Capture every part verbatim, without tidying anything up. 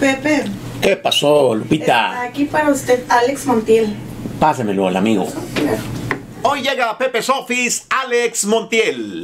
Pepe. ¿Qué pasó, Lupita? Está aquí para usted, Alex Montiel. Pásemelo al amigo. Claro. Hoy llega a Pepe's Office Alex Montiel.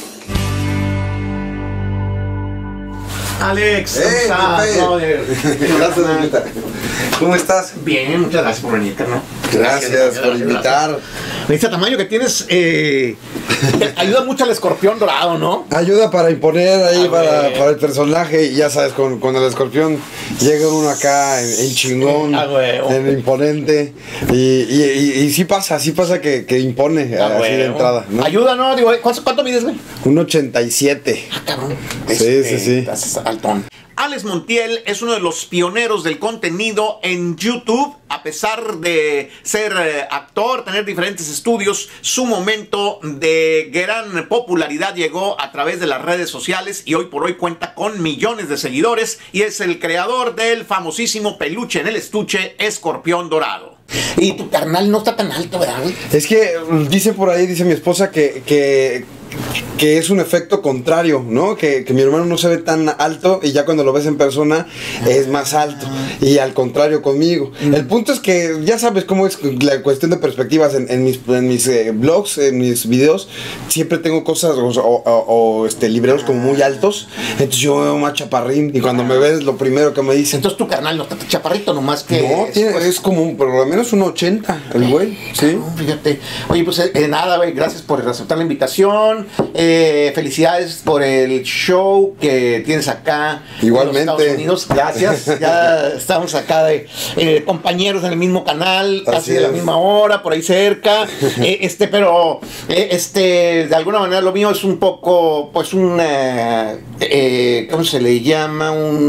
Alex, ¿cómo Hey, estás, Pepe. brother? Gracias, Lupita. ¿Cómo estás? Bien, muchas gracias por venir, carnal. Gracias, por invitar. Este tamaño que tienes eh, te ayuda mucho al escorpión dorado, ¿no? Ayuda para imponer ahí Ah, para, güey. para el personaje. Y ya sabes, con, con el escorpión llega uno acá en, en chingón, Ah, güey. en imponente. Y, y, y, y sí pasa, sí pasa que, que impone Ah, así güey. de entrada, ¿no? Ayuda, ¿no? Digo, ¿cuánto, cuánto mides, güey? Un ochenta y siete. Ah, cabrón. Sí, sí, sí. Estás altón. Alex Montiel es uno de los pioneros del contenido en YouTube. A pesar de ser eh, actor, tener diferentes estudios, su momento de gran popularidad llegó a través de las redes sociales y hoy por hoy cuenta con millones de seguidores y es el creador del famosísimo peluche en el estuche Escorpión Dorado. Y tu carnal no está tan alto, ¿verdad, güey? Es que dice por ahí, dice mi esposa, que, que, que es un efecto contrario, ¿no? Que, que mi hermano no se ve tan alto y ya cuando lo ves en persona es más alto. Y al contrario conmigo. Mm. El punto es que ya sabes cómo es la cuestión de perspectivas en, en mis, en mis eh, blogs, en mis videos. Siempre tengo cosas o, o, o este, libreros como muy altos. Entonces yo veo más chaparrín y cuando me ves lo primero que me dicen. Entonces tu carnal no está tan chaparrito, nomás que... No, es, tiene, pues, es como un, por lo menos un ochenta el güey, sí. No, fíjate. Oye, pues eh, nada, güey, gracias por aceptar la invitación. Eh, felicidades por el show que tienes acá. Igualmente. En los Estados Unidos. Gracias. Ya estamos acá de eh, compañeros en el mismo canal, Así casi de la es. misma hora, por ahí cerca. eh, este, pero eh, este, de alguna manera lo mío es un poco, pues una, eh, ¿cómo se le llama?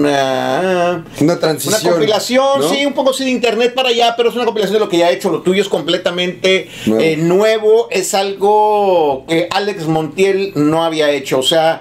Una, Una transición. una compilación, ¿no? sí, un poco así de internet para allá, pero es una compilación de lo que ya he hecho. Lo tuyo es completamente Nuevo. eh, nuevo, es algo que Alex Montiel no había hecho. O sea,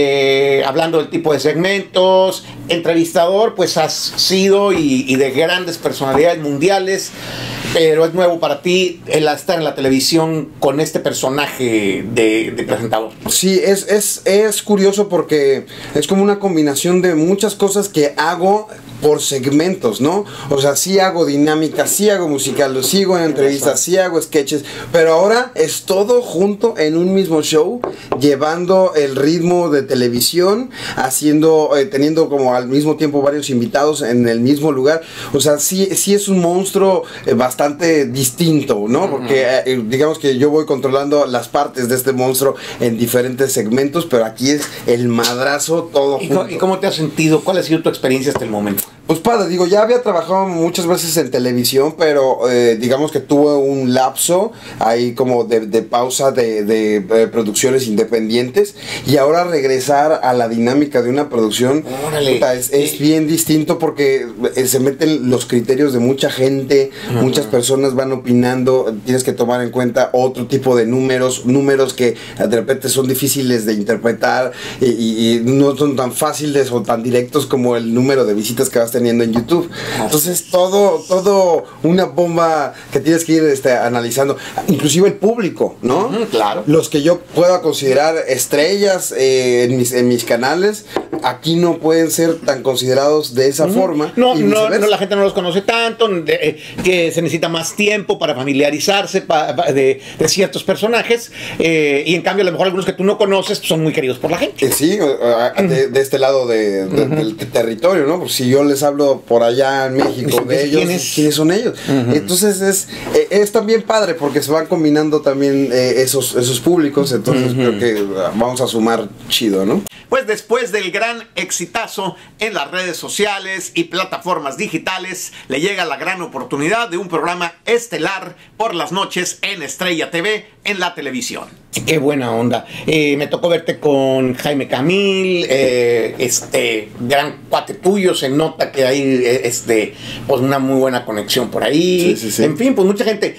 eh, hablando del tipo de segmentos, entrevistador, pues has sido y, y de grandes personalidades mundiales, pero es nuevo para ti el estar en la televisión con este personaje de, de presentador. Sí, es, es, es curioso porque es como una combinación de muchas cosas que hago por segmentos, ¿no? O sea, sí hago dinámica, sí hago musical, sí hago entrevistas, sí hago sketches, pero ahora es todo junto en un mismo show, llevando el ritmo de televisión, haciendo, eh, teniendo como al mismo tiempo varios invitados en el mismo lugar. O sea, sí, sí es un monstruo eh, bastante distinto, ¿no? Porque eh, digamos que yo voy controlando las partes de este monstruo en diferentes segmentos, pero aquí es el madrazo todo ¿Y junto. cómo, ¿Y cómo te has sentido? ¿Cuál ha sido tu experiencia hasta el momento? Pues padre, digo, ya había trabajado muchas veces en televisión, pero eh, digamos que tuve un lapso ahí como de, de pausa de, de, de producciones independientes y ahora regresar a la dinámica de una producción puta, es, es bien distinto porque eh, se meten los criterios de mucha gente, uh-huh. Muchas personas van opinando, tienes que tomar en cuenta otro tipo de números, números que de repente son difíciles de interpretar y, y, y no son tan fáciles o tan directos como el número de visitas que vas teniendo en YouTube. Entonces todo, todo una bomba que tienes que ir este, analizando, inclusive el público, ¿no? Uh-huh, claro. Los que yo pueda considerar estrellas eh, en, mis, en mis canales, aquí no pueden ser tan considerados de esa uh-huh. forma. No, no, no, la gente no los conoce tanto, de, eh, que se necesita más tiempo para familiarizarse pa, pa, de, de ciertos personajes, eh, y en cambio a lo mejor algunos que tú no conoces pues, son muy queridos por la gente. Eh, sí, uh, de, de este lado de, de, uh-huh. del territorio, ¿no? Pues si yo les hablo por allá en México de ellos, ¿quiénes, ¿quiénes son ellos? Uh-huh. Entonces es, es también padre porque se van combinando también eh, esos, esos públicos, entonces uh-huh. creo que vamos a sumar chido, ¿no? Pues después del gran exitazo en las redes sociales y plataformas digitales, le llega la gran oportunidad de un programa estelar por las noches en Estrella T V en la televisión. Qué buena onda. Eh, me tocó verte con Jaime Camil, eh, este gran cuate tuyo, se nota que hay este, pues una muy buena conexión por ahí. Sí, sí, sí. En fin, pues mucha gente.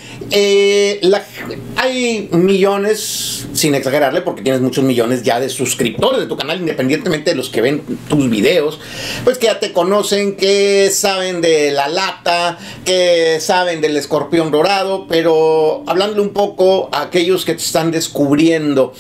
Eh, la, hay millones, sin exagerarle, porque tienes muchos millones ya de suscriptores de tu canal, independientemente de los que ven tus videos, pues que ya te conocen, que saben de La Lata, que saben del Escorpión Dorado, pero hablándole un poco a aquellos que te están descubriendo descubriendo.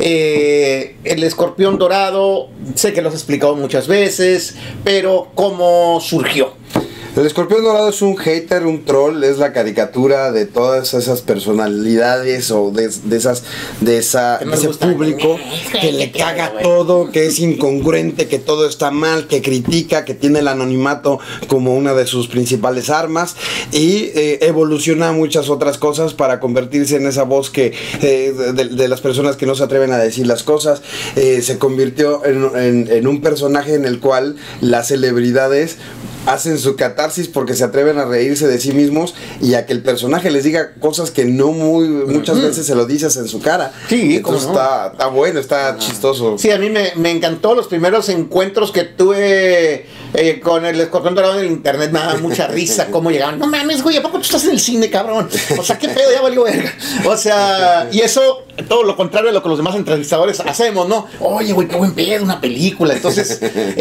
Eh, el escorpión dorado, sé que lo has explicado muchas veces, pero ¿cómo surgió? El escorpión dorado es un hater, un troll, es la caricatura de todas esas personalidades o de, de esas de esa de ese público que le caga todo, que es incongruente, que todo está mal, que critica, que tiene el anonimato como una de sus principales armas y eh, evoluciona muchas otras cosas para convertirse en esa voz que eh, de, de las personas que no se atreven a decir las cosas. Eh, se convirtió en, en, en un personaje en el cual las celebridades hacen su catarsis porque se atreven a reírse de sí mismos y a que el personaje les diga cosas que no muy muchas uh-huh. veces se lo dices en su cara. Sí, entonces no? está, está bueno, está uh-huh. chistoso. Sí, a mí me, me encantó los primeros encuentros que tuve eh, con el escorpión dorado en el internet. Me daba mucha risa cómo llegaban. No mames, güey, ¿a poco tú estás en el cine, cabrón? O sea, qué pedo, ya valió verga. O sea, y eso, todo lo contrario de lo que los demás entrevistadores hacemos, ¿no? Oye, güey, qué buen pedo, una película. Entonces,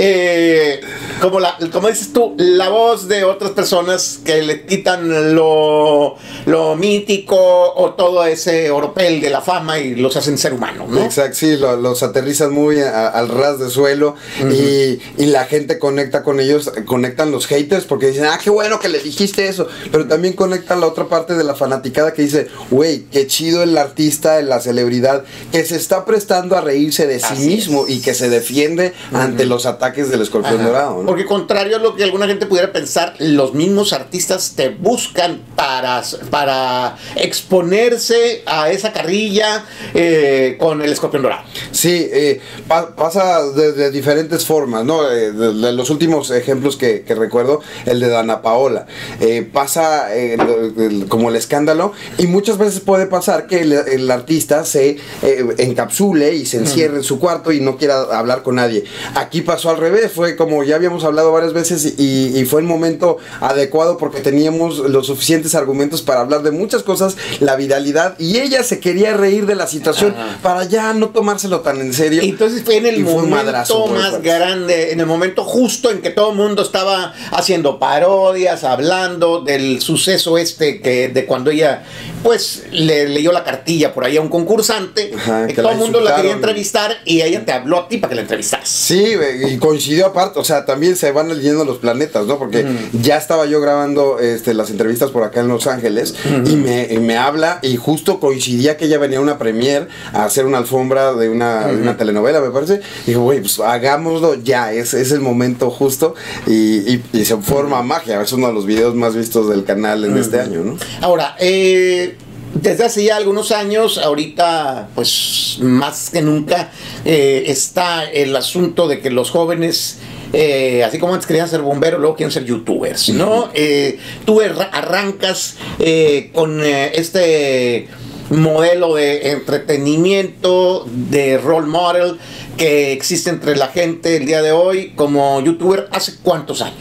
eh, como, la, como dices tú, la voz de otras personas que le quitan lo, lo mítico o todo ese oropel de la fama y los hacen ser humanos, ¿no? Exacto, sí, lo, los aterrizan muy a, al ras de suelo uh-huh. y, y la gente conecta con ellos, conectan los haters porque dicen, ah, qué bueno que le dijiste eso, pero también conectan la otra parte de la fanaticada que dice, güey, qué chido el artista, la celebridad, que se está prestando a reírse de sí Así mismo es. y que se defiende uh-huh. ante los ataques del escorpión Ajá. dorado, ¿no? Porque contrario a lo que alguna gente pudiera pensar, los mismos artistas te buscan para, para exponerse a esa carrilla eh, con el escorpión dorado. Sí, eh, pa pasa de, de diferentes formas, ¿no? Eh, de, de los últimos ejemplos que, que recuerdo, el de Dana Paola. Eh, pasa eh, el, como el escándalo y muchas veces puede pasar que el, el artista se eh, encapsule y se encierre uh-huh. en su cuarto y no quiera hablar con nadie. Aquí pasó al revés, fue como ya habíamos hablado varias veces y, y fue el momento adecuado porque teníamos los suficientes argumentos para hablar de muchas cosas, la viralidad, y ella se quería reír de la situación Ajá. para ya no tomárselo tan en serio. Y entonces fue en el momento madrazo, más grande, en el momento justo en que todo el mundo estaba haciendo parodias, hablando del suceso este que de cuando ella pues le leyó la cartilla por ahí a un concursante, Ajá, que todo el mundo la quería entrevistar y ella te habló a ti para que la entrevistaras. Sí, y coincidió aparte, o sea, también se van leyendo los planetas, ¿no? Porque uh-huh. ya estaba yo grabando este, las entrevistas por acá en Los Ángeles uh-huh. y, me, y me habla y justo coincidía que ella venía a una premiere a hacer una alfombra de una, uh-huh. de una telenovela, me parece. Y digo, güey, pues hagámoslo ya, es, es el momento justo y, y, y se forma uh-huh. magia. Es uno de los videos más vistos del canal en uh-huh. este año, ¿no? Ahora, eh... desde hace ya algunos años, ahorita pues más que nunca eh, está el asunto de que los jóvenes, eh, así como antes querían ser bomberos, luego quieren ser youtubers, ¿no? Eh, tú arrancas eh, con eh, este modelo de entretenimiento, de role model que existe entre la gente el día de hoy como youtuber. ¿Hace cuántos años?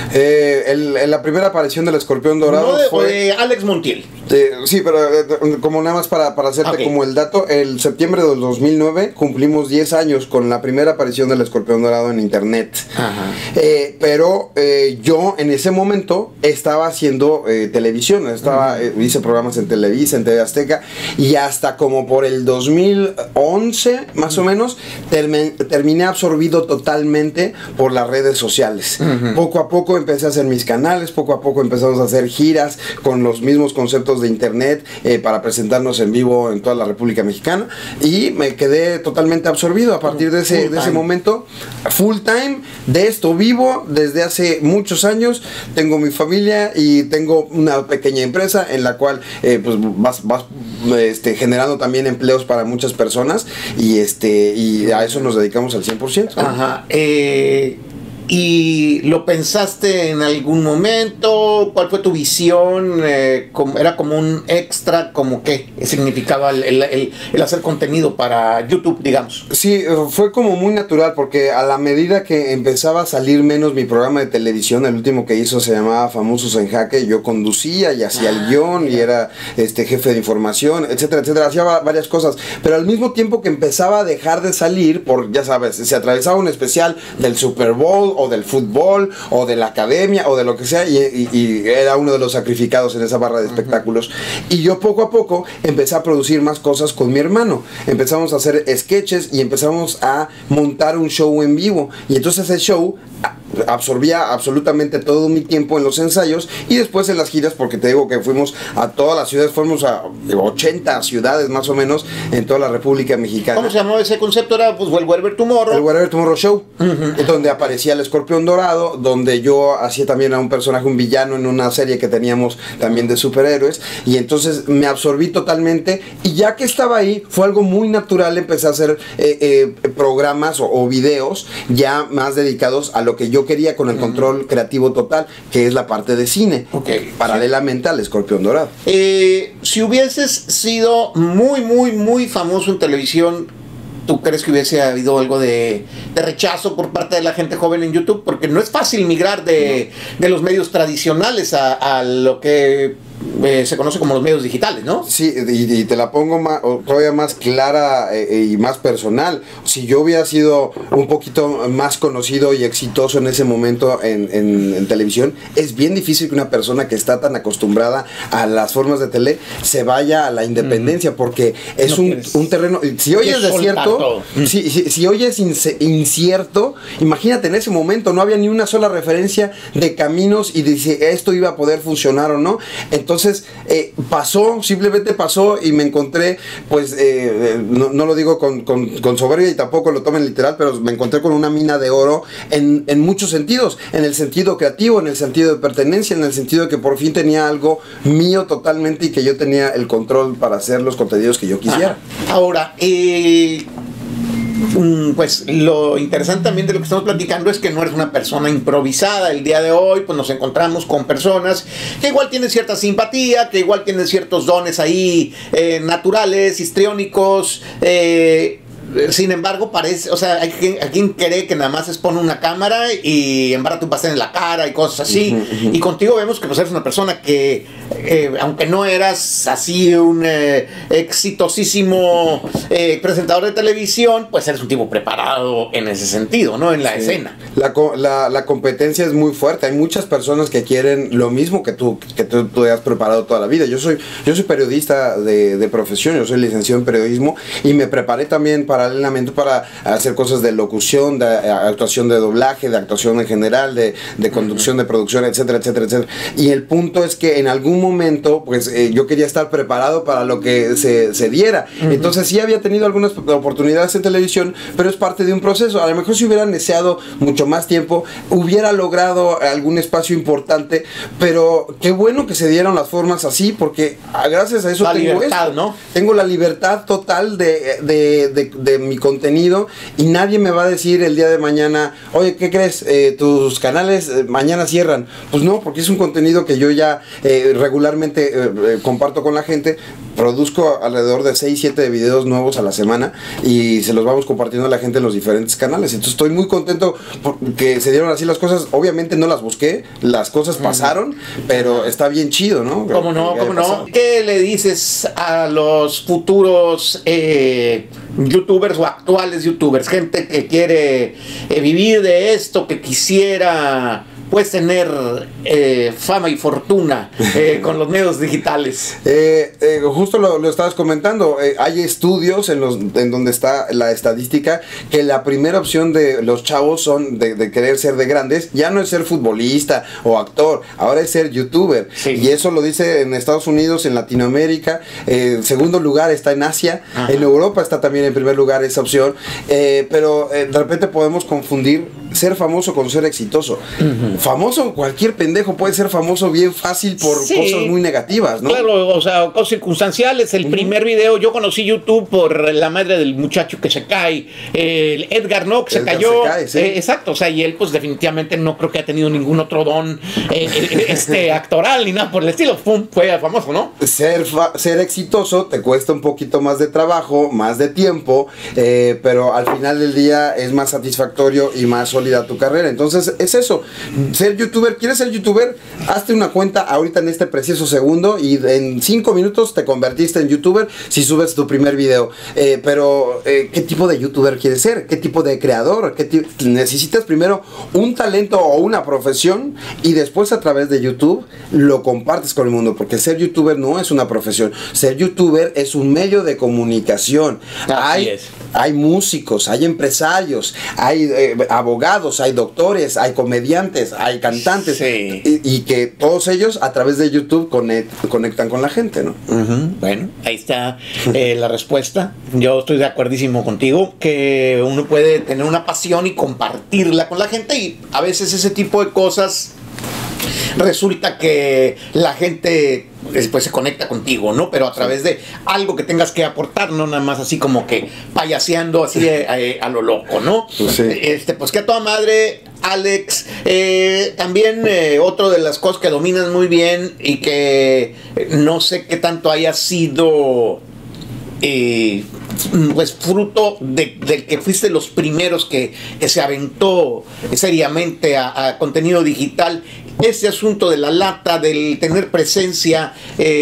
Eh, el, el, la primera aparición del escorpión dorado no de, fue de Alex Montiel. Eh, sí, pero eh, como nada más para, para hacerte okay. como el dato, el septiembre del dos mil nueve cumplimos diez años con la primera aparición del escorpión dorado en internet. Ajá. Eh, pero eh, yo en ese momento estaba haciendo eh, televisión, estaba eh, hice programas en Televisa, en T V Azteca, y hasta como por el dos mil once más uh-huh. o menos term terminé absorbido totalmente por las redes sociales. Uh-huh. Poco a poco empecé a hacer mis canales, poco a poco empezamos a hacer giras con los mismos conceptos de internet eh, para presentarnos en vivo en toda la República Mexicana, y me quedé totalmente absorbido a partir de ese, de ese momento, full time, de esto vivo desde hace muchos años. Tengo mi familia y tengo una pequeña empresa en la cual eh, pues vas, vas este, generando también empleos para muchas personas, y este y a eso nos dedicamos al cien por ciento. Ajá. Eh... ¿Y lo pensaste en algún momento? ¿Cuál fue tu visión? Eh, ¿Era como un extra? ¿Como qué significaba el, el, el, el hacer contenido para YouTube, digamos? Sí, fue como muy natural, porque a la medida que empezaba a salir menos mi programa de televisión, el último que hizo se llamaba Famosos en Jaque, yo conducía y hacía ah, el guión y era este jefe de información, etcétera, etcétera, hacía varias cosas, pero al mismo tiempo que empezaba a dejar de salir, por, ya sabes, se atravesaba un especial del Super Bowl o del fútbol, o de la academia, o de lo que sea, y, y, y era uno de los sacrificados en esa barra de espectáculos. Uh-huh. Y yo poco a poco empecé a producir más cosas con mi hermano. Empezamos a hacer sketches y empezamos a montar un show en vivo. Y entonces ese show absorbía absolutamente todo mi tiempo en los ensayos y después en las giras, porque te digo que fuimos a todas las ciudades, fuimos a ochenta ciudades más o menos en toda la República Mexicana. ¿Cómo se llamó ese concepto? Era pues el Wherever Tomorrow. El Wherever Tomorrow Show, uh-huh. donde aparecía el Escorpión Dorado, donde yo hacía también a un personaje, un villano en una serie que teníamos también de superhéroes, y entonces me absorbí totalmente, y ya que estaba ahí fue algo muy natural, empecé a hacer eh, eh, programas o, o videos ya más dedicados a lo que yo quería, con el control uh-huh. creativo total, que es la parte de cine, okay. paralelamente sí. al Escorpión Dorado. Eh, si hubieses sido muy, muy, muy famoso en televisión, ¿tú crees que hubiese habido algo de, de rechazo por parte de la gente joven en YouTube? Porque no es fácil migrar de, no. de los medios tradicionales a, a lo que eh, se conoce como los medios digitales, ¿no? Sí, y, y te la pongo más, todavía más clara eh, y más personal. Si yo hubiera sido un poquito más conocido y exitoso en ese momento en, en, en televisión, es bien difícil que una persona que está tan acostumbrada a las formas de tele se vaya a la independencia, mm. porque es no un, un terreno, si hoy es desierto, si, si, si hoy es incierto, imagínate en ese momento, no había ni una sola referencia de caminos y de si esto iba a poder funcionar o no. Entonces eh, pasó, simplemente pasó, y me encontré, pues eh, no, no lo digo con, con, con soberbia y tampoco lo tomen literal, pero me encontré con una mina de oro en, en muchos sentidos, en el sentido creativo, en el sentido de pertenencia, en el sentido de que por fin tenía algo mío totalmente y que yo tenía el control para hacer los contenidos que yo quisiera. Ajá. Ahora, eh... pues lo interesante también de lo que estamos platicando es que no eres una persona improvisada. El día de hoy pues nos encontramos con personas que igual tienen cierta simpatía, que igual tienen ciertos dones ahí eh, naturales, histriónicos, eh, sin embargo parece, o sea, hay quien, hay quien cree que nada más es pone una cámara y embarra tu pastel en la cara y cosas así, uh-huh, uh-huh. y contigo vemos que pues eres una persona que eh, aunque no eras así un eh, exitosísimo eh, presentador de televisión, pues eres un tipo preparado en ese sentido, ¿no? En la sí. escena. La, la, la competencia es muy fuerte, hay muchas personas que quieren lo mismo que tú, que tú, tú has preparado toda la vida. Yo soy, yo soy periodista de, de profesión, yo soy licenciado en periodismo y me preparé también para paralelamente para hacer cosas de locución, de actuación de doblaje, de actuación en general, de, de conducción, de producción, etcétera, etcétera, etcétera. Y el punto es que en algún momento, pues eh, yo quería estar preparado para lo que se, se diera. Uh-huh. Entonces sí había tenido algunas oportunidades en televisión, pero es parte de un proceso. A lo mejor si hubiera deseado mucho más tiempo, hubiera logrado algún espacio importante, pero qué bueno que se dieron las formas así, porque gracias a eso la tengo libertad, esto. ¿no? Tengo la libertad total de, de, de, de mi contenido y nadie me va a decir el día de mañana, oye, ¿qué crees? Eh, tus canales eh, mañana cierran. Pues no, porque es un contenido que yo ya eh, regularmente eh, eh, comparto con la gente. Produzco alrededor de seis, siete videos nuevos a la semana y se los vamos compartiendo a la gente en los diferentes canales. Entonces estoy muy contento porque se dieron así las cosas. Obviamente no las busqué, las cosas pasaron, pero está bien chido, ¿no? ¿Cómo no? ¿Cómo no? ¿Qué le dices a los futuros eh, youtubers o actuales youtubers? Gente que quiere eh, vivir de esto, que quisiera pues tener eh, fama y fortuna eh, con los medios digitales. Eh, eh, justo lo, lo estabas comentando, eh, hay estudios en, los, en donde está la estadística que la primera opción de los chavos son de, de querer ser de grandes, ya no es ser futbolista o actor, ahora es ser youtuber. Sí. Y eso lo dice en Estados Unidos, en Latinoamérica, eh, en segundo lugar está en Asia, ajá, en Europa está también en primer lugar esa opción, eh, pero eh, de repente podemos confundir ser famoso con ser exitoso. Uh-huh. Famoso, cualquier pendejo puede ser famoso bien fácil por sí, cosas muy negativas, ¿no? Claro, o sea, cosas circunstanciales. El uh-huh. primer video, yo conocí YouTube por la madre del muchacho que se cae, el Edgar, ¿no? Que se Edgar cayó. Se cae, sí. eh, exacto, o sea, y él pues definitivamente no creo que ha tenido ningún otro don eh, este actoral ni nada por el estilo. Pum, fue famoso, ¿no? Ser, fa- ser exitoso te cuesta un poquito más de trabajo, más de tiempo, eh, pero al final del día es más satisfactorio y más consolida tu carrera. Entonces es eso, ser youtuber. ¿Quieres ser youtuber? Hazte una cuenta ahorita en este preciso segundo y en cinco minutos te convertiste en youtuber si subes tu primer video. Eh, pero eh, ¿qué tipo de youtuber quieres ser? ¿Qué tipo de creador? ¿Qué ti- necesitas primero un talento o una profesión y después a través de YouTube lo compartes con el mundo? Porque ser youtuber no es una profesión, ser youtuber es un medio de comunicación. Así hay, es. hay músicos, hay empresarios, hay eh, abogados, hay doctores, hay comediantes, hay cantantes, Sí. y, y que todos ellos a través de YouTube conect, conectan con la gente, ¿no? Ujú. Bueno, ahí está eh, la respuesta. Yo estoy de acuerdísimo contigo que uno puede tener una pasión y compartirla con la gente, y a veces ese tipo de cosas resulta que la gente después se conecta contigo, ¿no? Pero a través de algo que tengas que aportar, no nada más así como que payaseando así eh, eh, a lo loco, ¿no? Pues sí. Este, pues que a toda madre, Alex. Eh, también eh, otro de las cosas que dominas muy bien y que eh, no sé qué tanto haya sido eh, pues fruto de, de que fuiste los primeros que, que se aventó seriamente a, a contenido digital, ese asunto de la lata, del tener presencia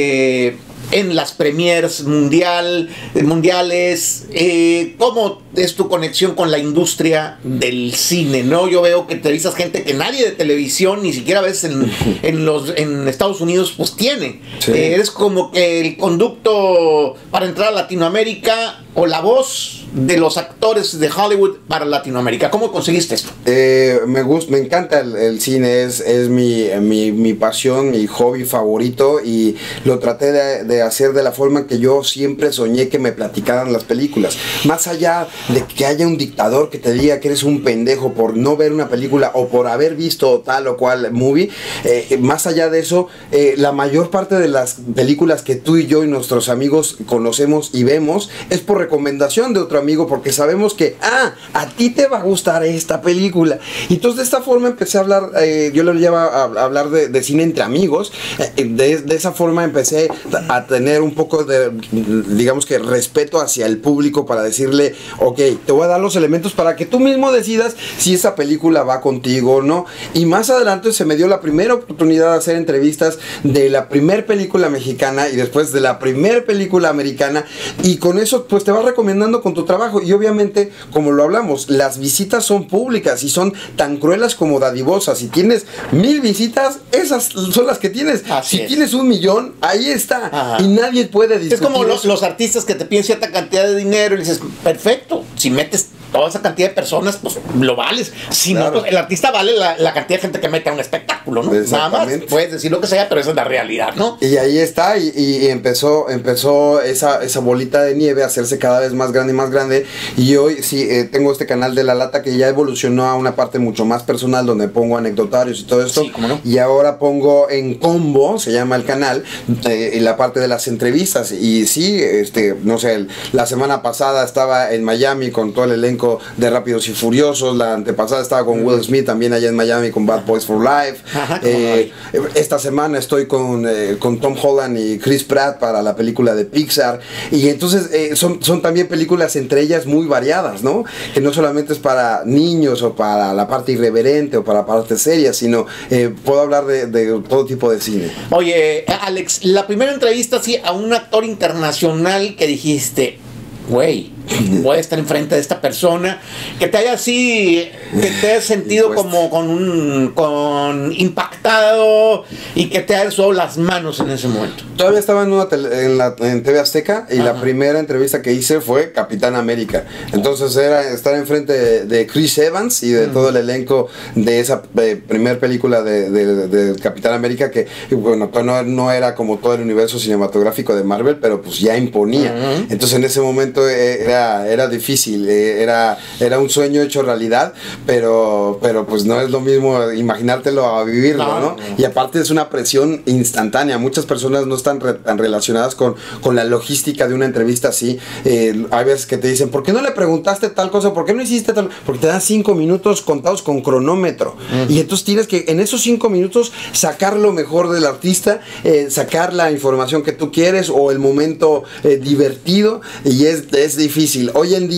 eh, en las premiers mundial, mundiales. Eh, ¿Cómo es tu conexión con la industria del cine? ¿No? Yo veo que entrevistas gente que nadie de televisión, ni siquiera ves en, en, los, en Estados Unidos, pues tiene. Sí. Eh, eres como que el conducto para entrar a Latinoamérica, o la voz de los actores de Hollywood para Latinoamérica. ¿Cómo conseguiste esto? Eh, me gusta, me encanta el, el cine, es, es mi, mi, mi pasión, mi hobby favorito, y lo traté de, de hacer de la forma que yo siempre soñé que me platicaran las películas. Más allá de que haya un dictador que te diga que eres un pendejo por no ver una película o por haber visto tal o cual movie, eh, más allá de eso, eh, la mayor parte de las películas que tú y yo y nuestros amigos conocemos y vemos es por recomendación de otro amigo, porque sabemos que, ah, a ti te va a gustar esta película. Y entonces de esta forma empecé a hablar, eh, yo lo llevo a, a hablar de, de cine entre amigos, eh, de, de esa forma empecé a tener un poco de, digamos que respeto hacia el público, para decirle, ok, te voy a dar los elementos para que tú mismo decidas si esa película va contigo o no. Y más adelante se me dio la primera oportunidad de hacer entrevistas de la primer película mexicana y después de la primer película americana, y con eso pues te vas recomendando con tu trabajo. Y obviamente, como lo hablamos, las visitas son públicas y son tan cruelas como dadivosas. Si tienes mil visitas, esas son las que tienes. Así si es. tienes un millón, ahí está. Ajá. Y nadie puede discutir. Es como los, eso. los artistas que te piden cierta cantidad de dinero y dices, perfecto, si metes toda esa cantidad de personas, pues lo vales. Si Claro. no, pues, el artista vale la, la cantidad de gente que mete a un espectáculo, ¿no? Nada más, Exactamente. puedes decir lo que sea, pero esa es la realidad, ¿no? Y ahí está, y, y empezó, empezó esa, esa bolita de nieve a hacerse cada vez más grande y más grande. Y hoy sí eh, tengo este canal de La Lata que ya evolucionó a una parte mucho más personal, donde pongo anecdotarios y todo esto. Sí, cómo no. Y ahora pongo en combo, se llama el canal, eh, en la parte de las entrevistas. Y sí, este, no sé, el- la semana pasada estaba en Miami con todo el elenco de Rápidos y Furiosos. La antepasada estaba con Will Smith también allá en Miami con Bad Boys for Life. Ajá, cómo Eh, esta semana estoy con, eh, con Tom Holland y Chris Pratt para la película de Pixar. Y entonces eh, son, son también películas entre ellas muy variadas, ¿no? Que no solamente es para niños o para la parte irreverente o para la parte seria, sino eh, puedo hablar de, de todo tipo de cine. Oye, Alex, la primera entrevista así a un actor internacional que dijiste, güey, voy a estar enfrente de esta persona, que te haya así, que te hayas sentido Pues- como con un, con impactado y que te haya sudado las manos en ese momento. Todavía estaba en, una tele- en, la, en T V Azteca, y Ajá. la primera entrevista que hice fue Capitán América. Entonces era estar enfrente de, de Chris Evans y de todo el elenco de esa eh, primera película de, de- de Capitán América, que bueno, no, no era como todo el universo cinematográfico de Marvel, pero pues ya imponía. Ujú. Entonces en ese momento eh, era, era difícil, eh, era, era un sueño hecho realidad, pero, pero pues no es lo mismo imaginártelo a vivirlo, No, ¿no? no. Y aparte es una presión instantánea. Muchas personas no están re- tan relacionadas con, con la logística de una entrevista así. Eh, hay veces que te dicen, ¿por qué no le preguntaste tal cosa? ¿Por qué no hiciste tal? Porque te dan cinco minutos contados con cronómetro. Y entonces tienes que en esos cinco minutos sacar lo mejor del artista, eh, sacar la información que tú quieres o el momento eh, divertido. Y es, es difícil. Hoy en día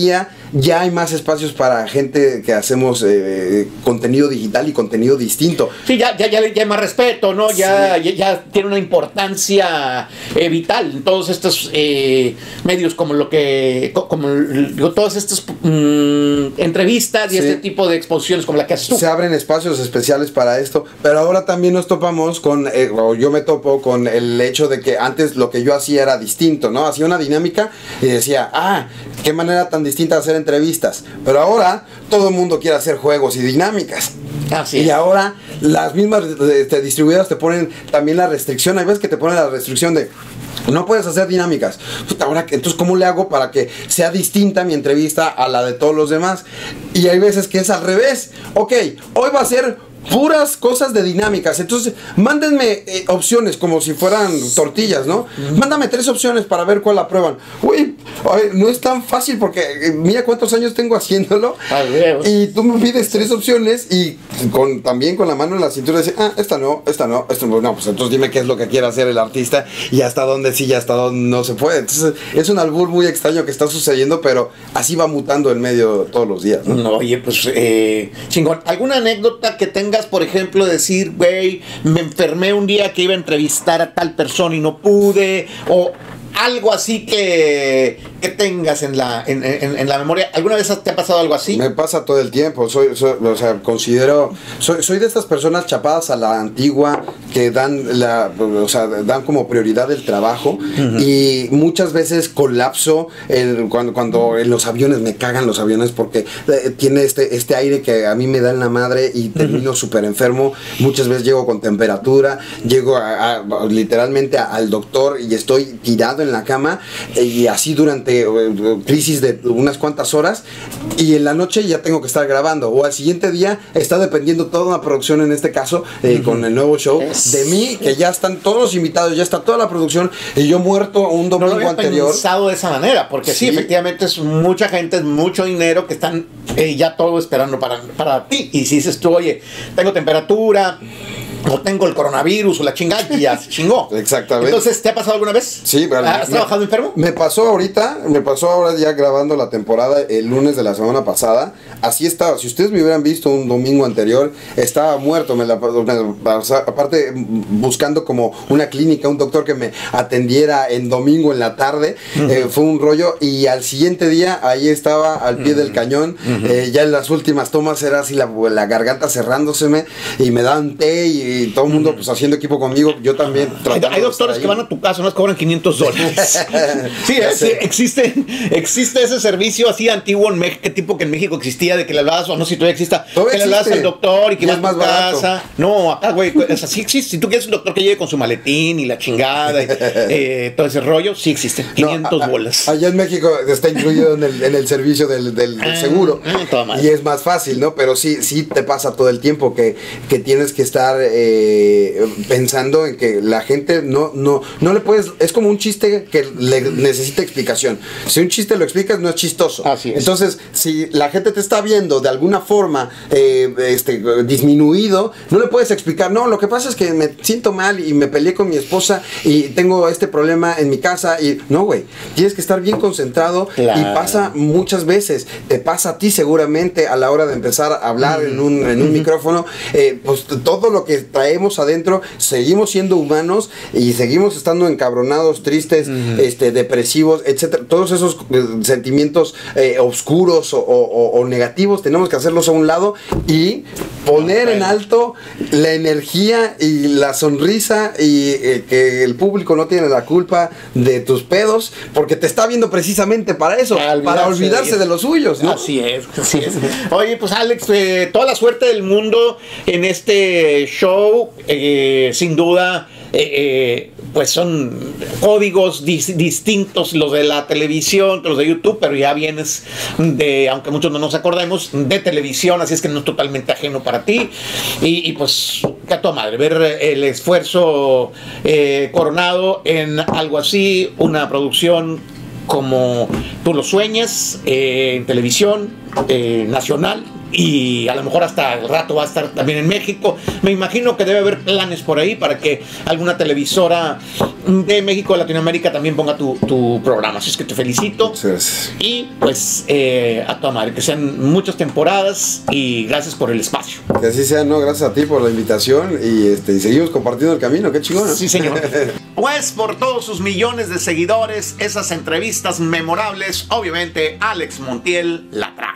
ya hay más espacios para gente que hacemos eh, contenido digital y contenido distinto. Sí, ya, ya, ya, ya hay más respeto, ¿no? Ya, sí. ya, ya tiene una importancia eh, vital en todos estos eh, medios, como lo que, como digo, todas estas mmm, entrevistas y sí. este tipo de exposiciones como la que haces tú. Se abren espacios especiales para esto, pero ahora también nos topamos con, eh, o yo me topo con el hecho de que antes lo que yo hacía era distinto, ¿no? Hacía una dinámica y decía, ah, qué manera tan distinta de hacer entrevistas, pero ahora todo el mundo quiere hacer juegos y dinámicas. Así y es. ahora las mismas este, distribuidoras te ponen también la restricción, hay veces que te ponen la restricción de no puedes hacer dinámicas. Ahora, entonces, ¿cómo le hago para que sea distinta mi entrevista a la de todos los demás? Y hay veces que es al revés. Ok, hoy va a ser puras cosas de dinámicas. Entonces, mándenme eh, opciones como si fueran tortillas, ¿no? Uh-huh. Mándame tres opciones para ver cuál aprueban. Uy, no es tan fácil porque eh, mira cuántos años tengo haciéndolo. Y tú me pides tres opciones y con también con la mano en la cintura dices, ah, esta no, esta no, esta no. No, pues entonces dime qué es lo que quiere hacer el artista y hasta dónde sí y hasta dónde no se puede. Entonces, es un albur muy extraño que está sucediendo, pero así va mutando el medio todos los días, ¿no? No, oye, pues, eh, chingón. ¿Alguna anécdota que tengas, por ejemplo, decir, güey, me enfermé un día que iba a entrevistar a tal persona y no pude, o algo así que, que tengas en la, en, en, en la memoria? ¿Alguna vez te ha pasado algo así? Me pasa todo el tiempo. Soy, soy o sea, considero, soy, soy de estas personas chapadas a la antigua que dan la, o sea, dan como prioridad el trabajo. Uh-huh. Y muchas veces colapso el, cuando, cuando en los aviones me cagan los aviones porque eh, tiene este, este aire que a mí me da en la madre y termino súper uh-huh. enfermo. Muchas veces llego con temperatura, llego a, a, literalmente a, al doctor y estoy tirado en la cama y así durante uh, crisis de unas cuantas horas, y en la noche ya tengo que estar grabando, o al siguiente día está dependiendo toda una producción, en este caso eh, uh-huh. con el nuevo show es... de mí, que ya están todos los invitados, ya está toda la producción y yo muerto un domingo no lo había anterior. Pensado de esa manera, porque sí, sí efectivamente es mucha gente, es mucho dinero que están eh, ya todo esperando para, para ti, y si dices tú, oye, tengo temperatura o tengo el coronavirus o la chingada, y ya se chingó. Exactamente. Entonces, ¿te ha pasado alguna vez? Sí, vale. ¿Has me, trabajado enfermo? Me pasó ahorita, me pasó ahora ya grabando la temporada el lunes de la semana pasada. Así estaba. Si ustedes me hubieran visto un domingo anterior, estaba muerto. Me la, me, o sea, aparte, buscando como una clínica, un doctor que me atendiera en domingo en la tarde. Uh-huh. eh, fue un rollo. Y al siguiente día, ahí estaba al pie uh-huh. del cañón. Uh-huh. eh, ya en las últimas tomas era así la, la garganta cerrándoseme. Y me daban té y y todo el mundo pues haciendo equipo conmigo, yo también. Hay, hay doctores que van a tu casa, no les cobran quinientos dólares. Sí, sí, existe, existe ese servicio así antiguo en México, tipo que en México existía, de que le hablabas, o no sé si todavía exista, que le hablabas al doctor y que vas a tu casa. No, acá, güey, o sea, sí existe. Si tú quieres un doctor que llegue con su maletín y la chingada, y, eh, todo ese rollo, sí existe. quinientos no, a, bolas. Allá en México está incluido en el, en el servicio del, del, del seguro. Ah, y es más fácil, ¿no? Pero sí, sí te pasa todo el tiempo que, que tienes que estar eh, pensando en que la gente no, no, no le puedes, es como un chiste que le necesita explicación. Si un chiste lo explicas, no es chistoso. Así es. Entonces, si la gente te está viendo de alguna forma eh, este, disminuido, no le puedes explicar, no, lo que pasa es que me siento mal y me peleé con mi esposa y tengo este problema en mi casa. Y no, güey, tienes que estar bien concentrado. Claro. Y pasa muchas veces, te pasa a ti seguramente a la hora de empezar a hablar mm. en un, en un mm-hmm. micrófono, eh, pues todo lo que traemos adentro, seguimos siendo humanos y seguimos estando encabronados, tristes, mm-hmm. este, depresivos, etcétera. Todos esos eh, sentimientos eh, oscuros o, o, o negativos tenemos que hacerlos a un lado y poner okay. en alto la energía y la sonrisa y eh, que el público no tiene la culpa de tus pedos porque te está viendo precisamente para eso, para, para olvidarse de, de los suyos, ¿no? Así es, así es. Oye, pues Alex, eh, toda la suerte del mundo en este show, eh, sin duda. Eh, eh, pues son códigos dis distintos los de la televisión que los de YouTube, pero ya vienes de, aunque muchos no nos acordemos, de televisión, así es que no es totalmente ajeno para ti. Y, y pues, que a tu madre, ver el esfuerzo eh, coronado en algo así, una producción como tú lo sueñas, eh, en televisión eh, nacional, y a lo mejor hasta el rato va a estar también en México. Me imagino que debe haber planes por ahí para que alguna televisora de México o Latinoamérica también ponga tu, tu programa. Así es que te felicito. Gracias. Y pues eh, a tu madre, que sean muchas temporadas y gracias por el espacio. Que así sea, no, gracias a ti por la invitación y, este, y seguimos compartiendo el camino, qué chingón, ¿no? Sí, señor. Pues por todos sus millones de seguidores, esas entrevistas memorables, obviamente Alex Montiel la trae.